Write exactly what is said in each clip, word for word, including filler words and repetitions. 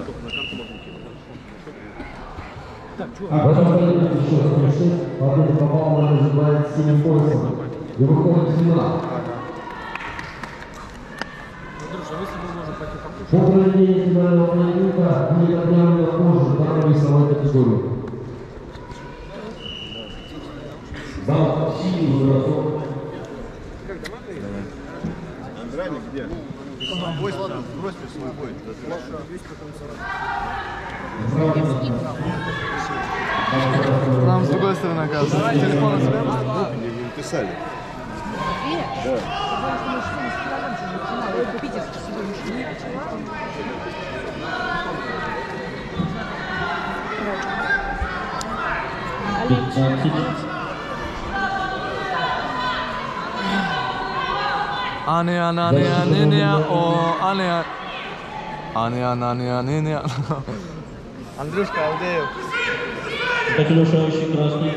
В этом поединке еще шесть, победу попал, называет синим поясом. И выходит в финал. По проведению финального поединка будет объявлено позже второй весовой категории. Зал синий возрастов. Андраник где? Бой, брось мне свой бой. Нам с другой стороны оказывается. Телефон у тебя? Не писали. Да. Ане, ане, ане, ане, ане, о, ане, ане, ане, ане, ане, ане. Андрюшка, Алдеев. Так, Леша, очень красный.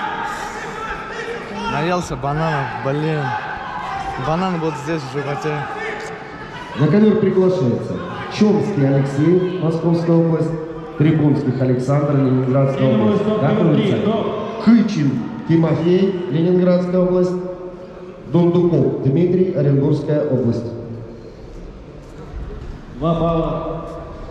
Наелся бананов, блин. Бананы будут здесь в животе. На ковер приглашается Чомский Алексей, Московская область, Трибунских Александр, Ленинградская область. Готовится Хычин Тимофей, Ленинградская область, Дундуков Дмитрий, Оренбургская область. Два балла.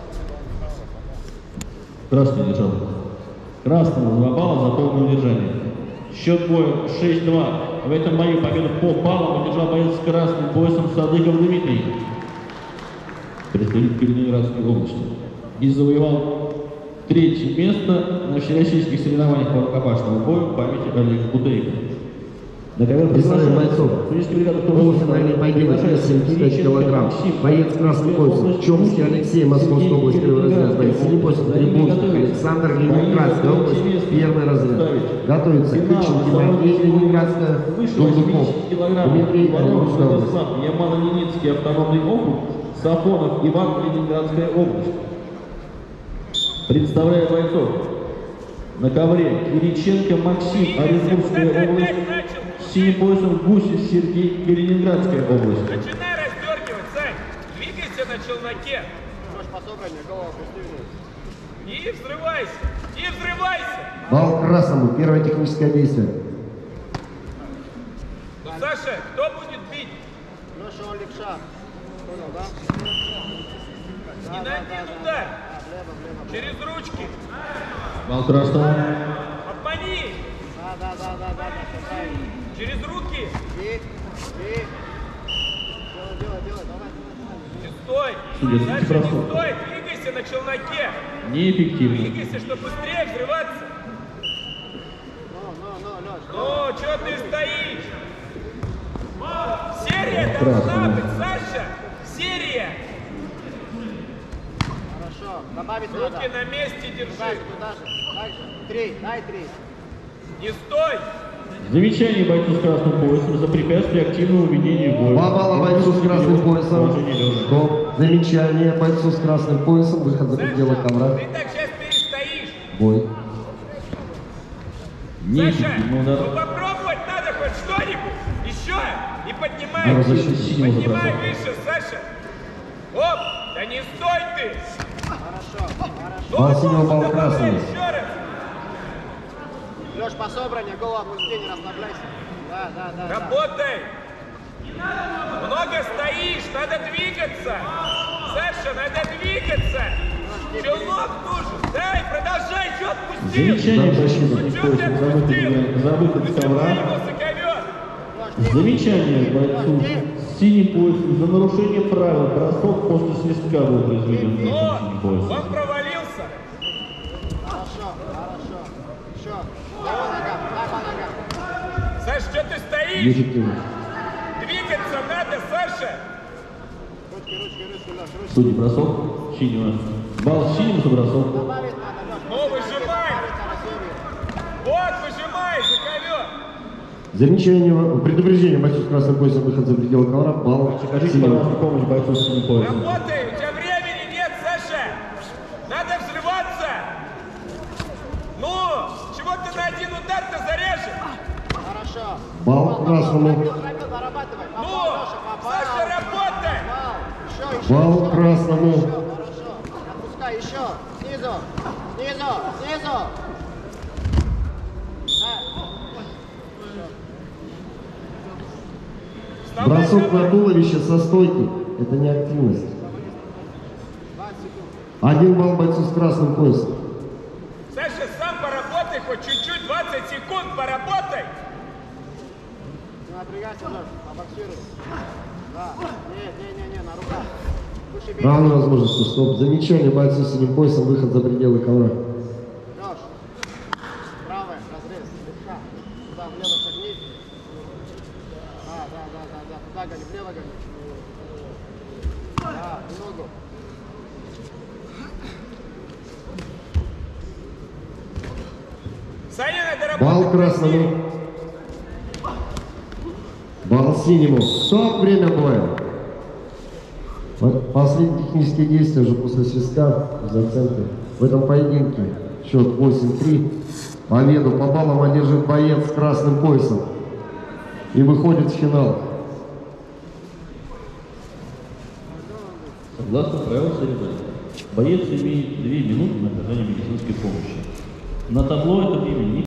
Красный держал. Красному два балла за полное удержание. Счет боя шесть-два. В этом бою победу по баллам одержал боец с красным поясом Садыков Дмитрий, представитель Ленинградской области. И завоевал третье место на всероссийских соревнованиях по рукопашному бою в памяти Олега Бутейко. На ковер Представляем бойцов. Полуфинальный поединок вес семьдесят пять килограмм. Боец красным поясом Чомский Алексей, Московская область, первый разряд. Боец синий поясом Трибунских Александр, Ленинградская область, первый разряд. Готовится Хычин Тимофей, Ленинградская, Дундуков Дмитрий, Оренбургская область. Ямало-Ненецкий автономный округ, Сафонов Иван, Ленинградская область. Представляя бойцов на ковре Кириченко Максим, Оренбургская область, синим поясом Гусев Сергей, Ленинградская область. Начинай раздергивать, Сань. Двигайся на челноке. И взрывайся. И взрывайся. Бал красному. Первое техническое действие. Ну, Саша, кто будет бить? Леша Олегша. Понял, да? Не на один удар. Через ручки. Бал красному. Обмани. Да, да, да, да, да, все правильно. Через руки. И, и. Делай, делай, делай, давай. Не стой. Судя, Дальше не стой. Двигайся на челноке. Неэффективно. Двигайся, чтобы быстрее взрываться. Ну, ну, ну, Леш. Ну, что ты стоишь? Серия должна быть, Саша. Серия. Хорошо. Добавить Руки надо. на месте держи. Туда же, туда же. Так же. Три, дай три. Не стой. Замечание бойцу с красным поясом за препятствие активному ведению боя. Два балла бойцу с красным поясом. Стоп. Замечание бойцу с красным поясом. Выход за пределы ковра. Ты так сейчас перестоишь. Бой. Саша, Ну, да. ну попробовать надо хоть что-нибудь. Еще. И поднимай. Надо защитить синего Поднимай забросать. выше, Саша. Оп, да не стой ты. Хорошо, хорошо. Бал синего, бал Добавляй красный. еще раз. Леш, по собранию, голову опусти, не расслабляйся. Да, да, да. Работай. Много стоишь, надо двигаться. Саша, надо двигаться. Челнок нужен. Дай, продолжай, что отпустил? Замечание защиты Ну, что ты поясом за отпустил? выход, за выход с ковра. Его за ковер. Замечание бойцу с синим поясом за нарушение правил. Бросок после свистка был произведен за Но синим поясом. он провалился. Хорошо, хорошо. Еще. Дай по ногам, дай по ногам. Саша, что ты стоишь? Неэффективно. Двигаться надо, Саша. Ручки, ручки, ручки, Леш, ручки. Судьи бросок синего. Бал синим за бросок. Добавить надо, Леш. Ну, выжимай. Вот, выжимай за ковер. Замечание. Предупреждение бойцу с красным поясом. Выход за пределы ковра. Бал Окажите, синего. пожалуйста, помощь бойцу с синим поясом. Работай, у тебя времени нет, Саша. Надо взрываться. Ну, чего ты на один удар-то зарежешь? Хорошо. Бал красному. Зарабатывай. Ну, Попал, Леша, попал. Саша, работай. Попал. Еще, еще. Бал красному. Хорошо. рука, еще. Снизу, снизу, снизу. Да. Бросок на туловище со стойки – это не активность. Один балл бойцу с красным поясом. Саша, сам поработай хоть чуть-чуть, двадцать секунд поработай. Не напрягайся, Леш, побоксируй. Да, не, не, не, не, на руках. Выше бей. Равная возможность, стоп. Замечание бойцу с синим поясом, выход за пределы ковра. Леш, правая, разрез, левша. Туда влево шагни. Да, да, да, да, да, туда гони, влево гони. Да, и ногу. Саня, надо работать. Балл красному. Балл синему. Стоп, время боя. Вот последние технические действия уже после свистка в заценке. В этом поединке счет восемь-три. Победу по баллам одержит боец с красным поясом. И выходит в финал. Согласно правилам соревнований, боец имеет две минуты на оказание медицинской помощи. На табло это время не